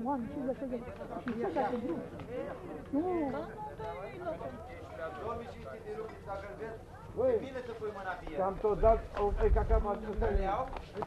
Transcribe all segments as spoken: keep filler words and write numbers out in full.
bani, cincizeci de lei. Și ce ca să drum? Nu. Băi, te-am tot dat, e ca cam atâta. Le iau?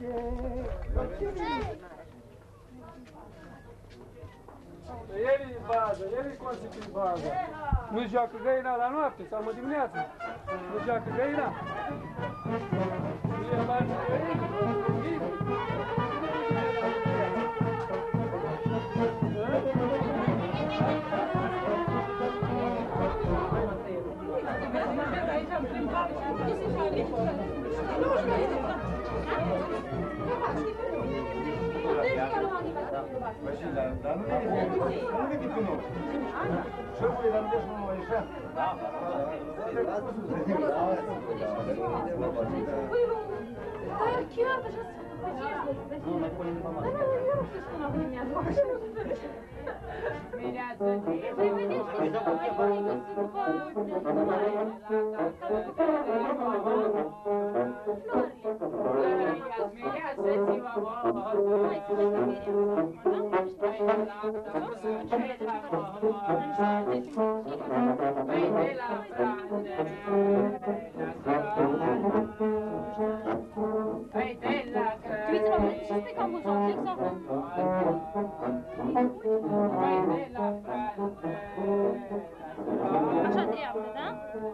El e bază, el e consecvent bază. Nu joacă găina la noapte sau mă dimineață. Nu joacă găina. Nu e bază găina. Dar nu e tipul nou. Șeful e la mine și nu mă ieșea. Da, da, dar chiar așa se nu mai punem pe masă. Dar nu nu știu cum a venit așa. Mireasă, păi vedeți că se mai mai găsit după așa dreaptă, da?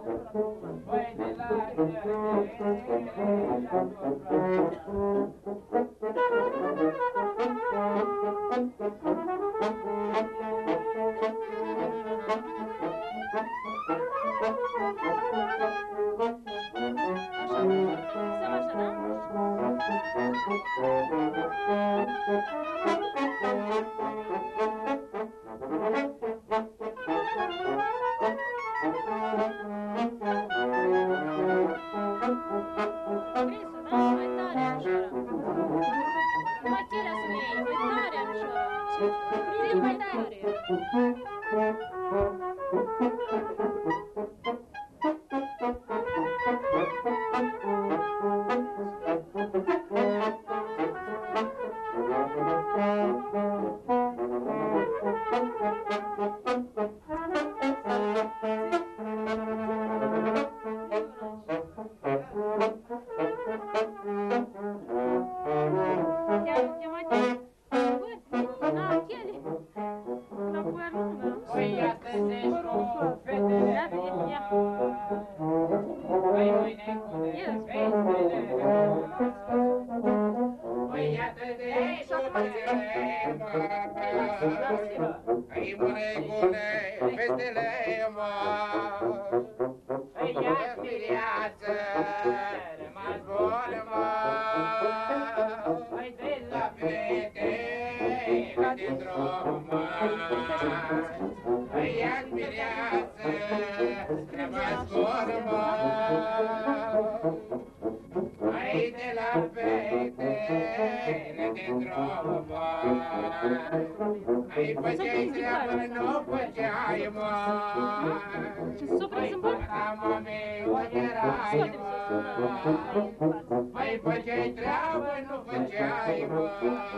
Mai făceai treabă, nu făceai, mă.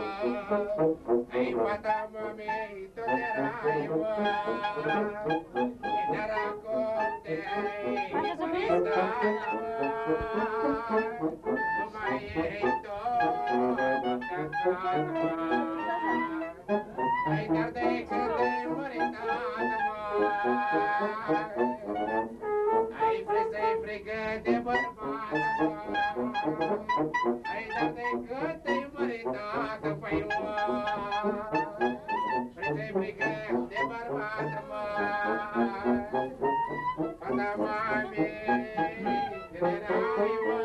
Ai fata mămei, tot erai, mă. Ne racontai, măita, mă. Nu mai erai tot cacată, mă. Ai tardai când te-ai măritată, mă. Ai vrut să-i frigă de bărbat, mă. Ai dat-te cât te-ai măritată, păi, mă. Și te-ai frigă de bărbat, mă. Fata mami, când erai, mă.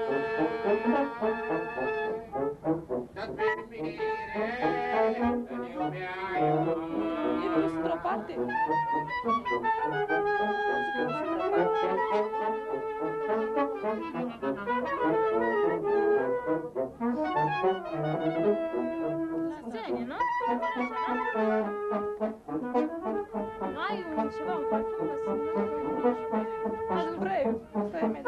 Tot pe mire îmi iubeai, mă. E nu într-o parte. Sățenie, nu? Ai un ceva, un parfum, aș vrea eu. Stai, mea.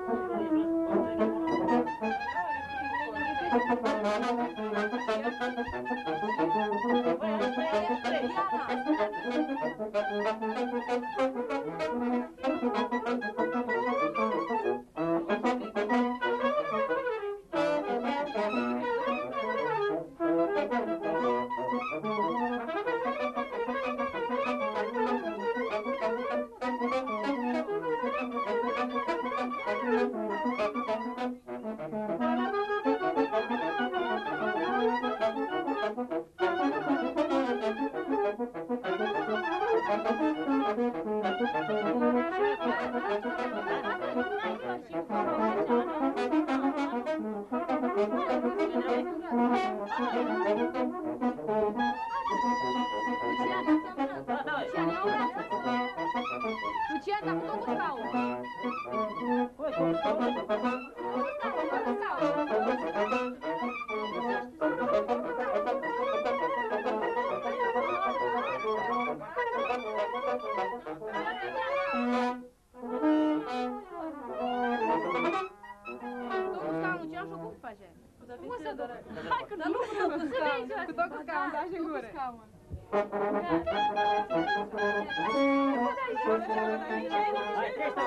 Thank you. Hai că nu vreau cu scaun, cu tot cu scaun, da, și în gură. Hai, crește-o,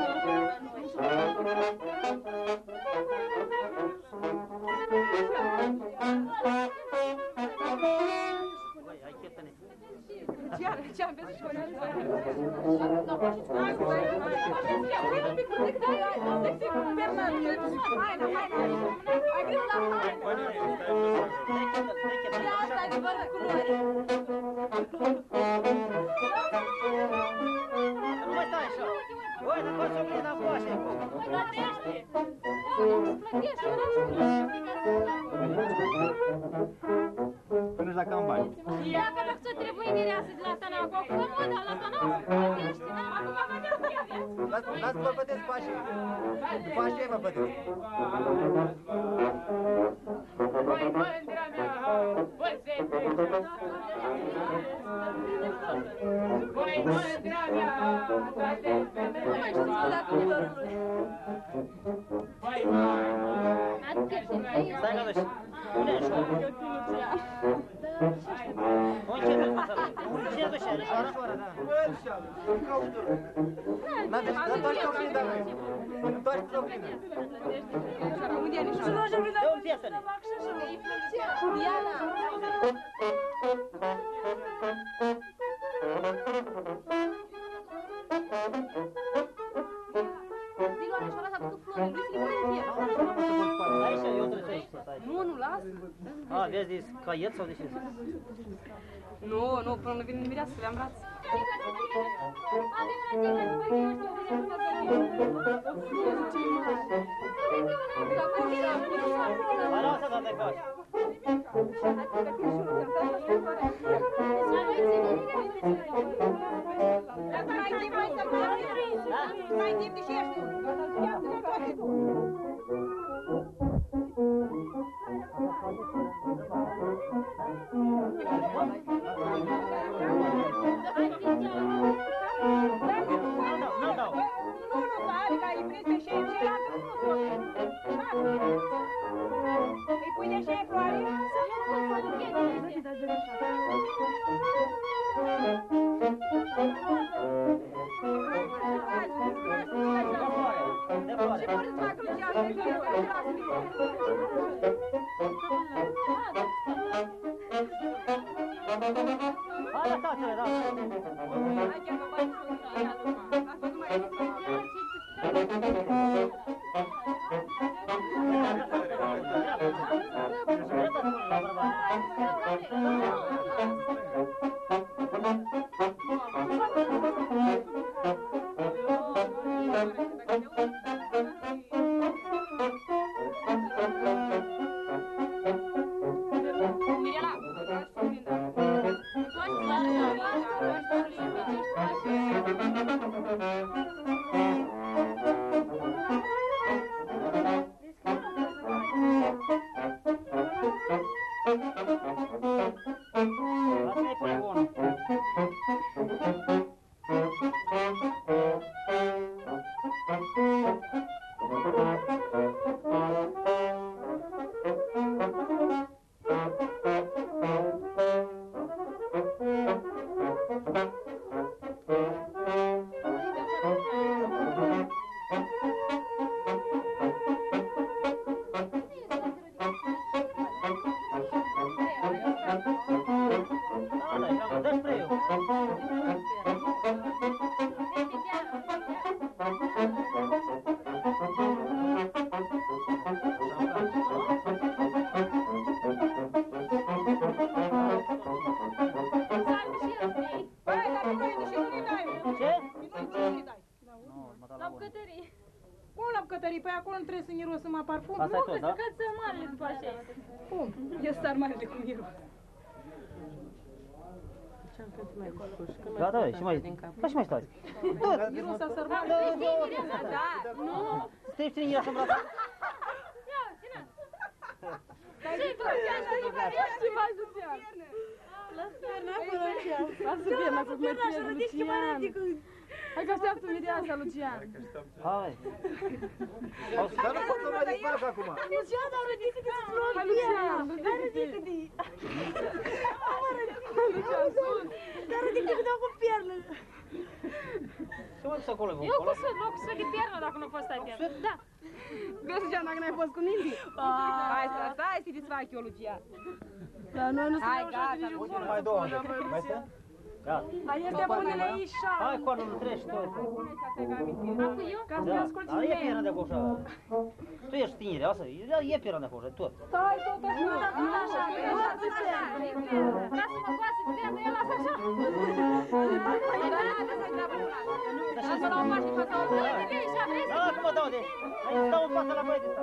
băi, hai cheptă-ne. Ce-am văzut și până nu hai, hai, hai, un pic cu decât cu Fernando. Hai, hai, hai. Ai greu la hai. Ia asta e doar culori. Nu mai stai așa. Băi, dar poți să o dar coașe. Plătește. Plătește, Până la cam bani. ia că dacă ți-o trebuie mireasă de la tana acolo, că mă, dar la tana plătește, da? Acum vă vedeți. Lasă vă plătesc pașii. După aceea vă plătesc. Băi, mândra mea, bă, zece. Băi, mândra mea, toate femeile. Băi, mai, Stai ca duși. Pune așa. Unde ce duci, măsără? Cine duci are? Șoară? N-am deci, întoarce o plină, măi. Întoarce o plină. Dă-mi piesă-ne. Diana! Diloane, și-o lasă aducă flori, nu-i fie Aici, eu trebuie să stai. Nu, nu, lasă. A, vezi de caiet sau de ce? Nu, nu, până nu vine mireasă, le-am braț. Hai, lasă, da, te coași. Mai timp de și ești. Nu dau. Nu, nu, are ca îi prins pe și și altă nu nu îi pui de și floare? Să nu pot să nu De Hai, lăsați-le, da. Hai chiar mă bagi și ia acum. Lasă nu mai Lasă-i poligonul. gata, și dă spray-ul. Cum la bucătării? Păi acolo nu trebuie să mirosă mă parfum. Asta e tot, da? Că să marele după așa. Cum? E sarmarele cu miros. Gata, băi, și mai... Da, și mai stai. Miros a sarmale. Da, nu. Stai puțin, ia să-mi brața. Ia, ține. Ce-i tu? Ce faci, Lucian? Pierna acolo, Lucian. Lasă pierna să mă țiezi, Lucian. Hai că așteaptă imediat asta, Lucian. Hai. Dar nu pot să mă desfac acum. Lucian, dar ridică că ți-ți luăm pierna. Hai ridică-te. Lucian, sus. Dar ridică că dau cu pierna. Ce mă duci acolo? Eu cu sud, nu cu sud de piernă dacă nu poți stai piernă. Da. Vezi, Lucian, dacă n-ai fost cu nimbi. Hai, stai, stai să-i desfac eu, Lucian. Dar noi nu suntem așa de nici un Uite, mai două. Mai stă? Gata. Dar este pune-le aici. Hai, coanul, nu treci tot. Acum eu? Ca să ne Da, asculti dar e mie. pierna de acolo așa. Tu ești tinere, asta e, e pierna de acolo, tot. Stai tot așa. Tot așa, tot așa. Lasă-mă coasă de piernă, el lasă așa. Lasă la o parte fața o vrei, vrei, așa, vrei să... Da, cum mă dau de aici? Aici stau în fața la băieți ăsta.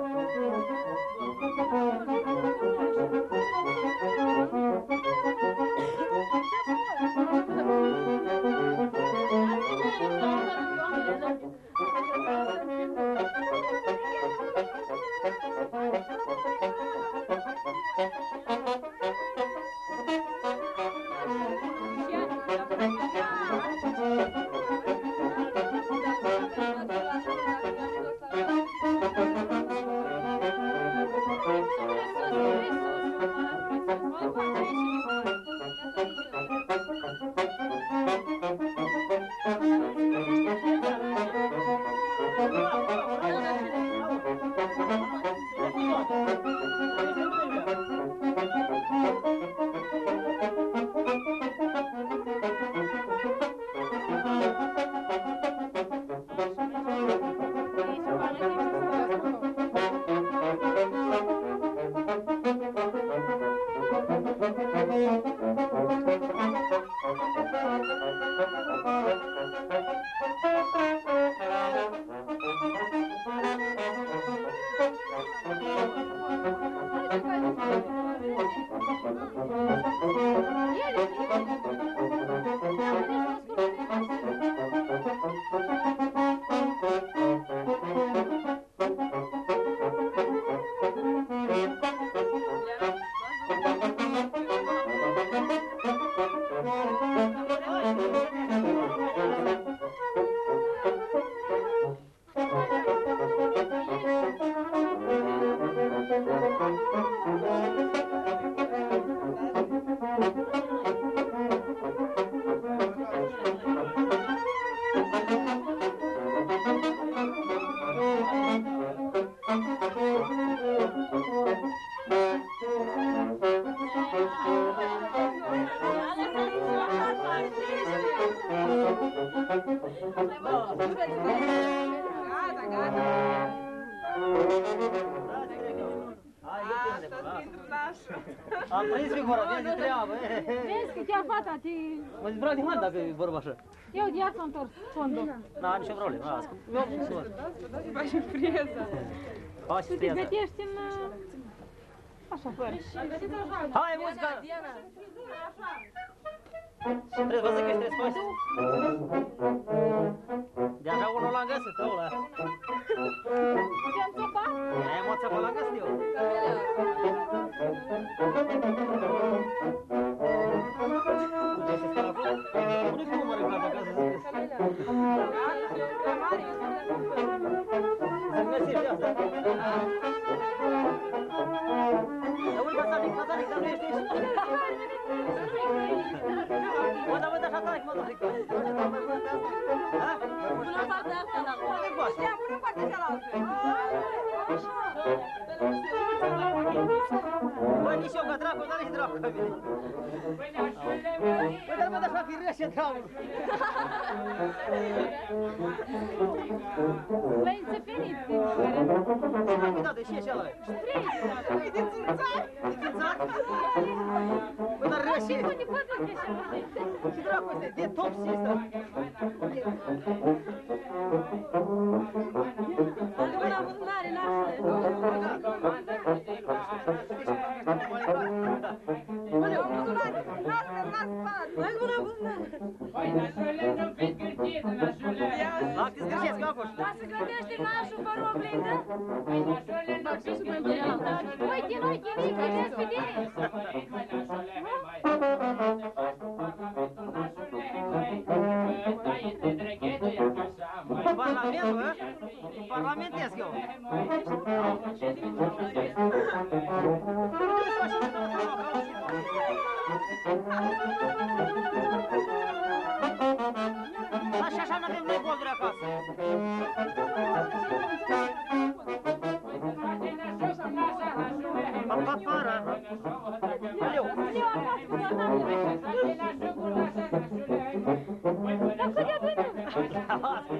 Am prins figura, vezi de treabă. Vezi că chiar fata te... Mă dezbrac de mult dacă e vorba așa. Eu iar s-a întors fondul. N-am nicio problemă, las. Eu am să văd. Faci frieza. Faci Tu te frieza. gătești în... Așa, fără. Hai, muzica! Trebuie văzut că ești trebuie să faci. De-așa unul l-am găsit, ăla. Ce-am țăpat? Ai emoția pe l-am găsit eu. Unde cum mă răcat acasă să zic? Să-mi găsești asta. Dar unde Casanic, Casanic, dar nu ești aici? Mă, dar mă, dar așa tare, mă, zic. Ha? Până partea asta, la Unde coasă? Ia, pune partea cealaltă. Băi, nici eu, că dracu, dar nici dracu ca mine. Păi, dar mă, de așa fi râșe, dracu. L-ai înțepenit. Da, de ce e ăla? E de țurțar. E țânțat? Păi, dar râșe. Ce poate poate fi așa? Ce dracu este? De top și ăsta. Încă mâna buzunare, nașule. Oleu, Buzunare, nașule, nas spart. Încă mâna buzunare. Păi, nașule, nu fiți gârgită, nașule. la câți greșesc, Iacoș? Da, se gândește nașul fără oglindă? Păi, nașule, nu fiți gârgită, nașule. Uite, uite, uite, vedeți, vedeți? Mai, nașule, mai. Te faci cu parlamentul, nașule, mai. Cât ai de drăghetă, e ca așa, mai. Parlamentul, hă? Parlamentesc eu. Ce zici, nașule? Da, și așa n-avem noi bolduri acasă. Papapara. Oleu. Dar cât de avem?